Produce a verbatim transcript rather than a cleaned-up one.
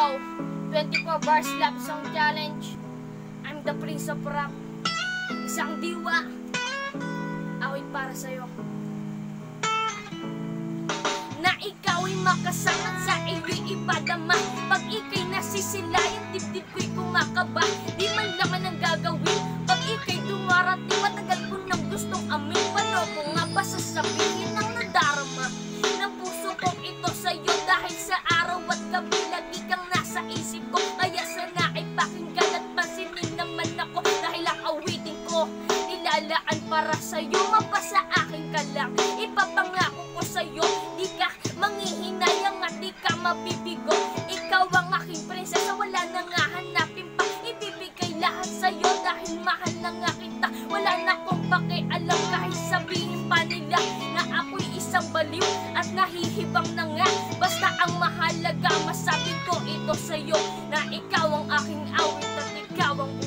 Ikaw, twenty-four bars love song challenge. I'm the Prince of Rap. Isang diwa, awit para sa'yo. Na ikaw'y makasangat sa iyo'y ipadama. Pag ika'y nasisilayan, dibdib ko'y kumakaba. Di man lang ang gagawin. Pag ika'y dumarating, matagal ko nang gustong amin. Paano ko nga ba sasabihin ang nadarama ng puso kong ito sa'yo? Dahil sa araw at gabi, lagi kang nasa isip ko. Kaya sana ay pakinggan at pansinin naman ako. Dahil ang awitin ko, nilalaan para sa'yo. Mapasa akin ka lang, ipapangako ko sa'yo. Di ka manghihinayang at di ka mabibigo. Ikaw ang aking prinsesa, wala na nga hanapin pa. Ibibigay lahat sa'yo dahil mahal na nga kita. Wala na akong pakialam kahit sabihin pa nila na ako'y isang baliw at nahihibang na nga. Basta ang mahalaga, masabi ko ito sa'yo, na ikaw ang aking awit at ikaw ang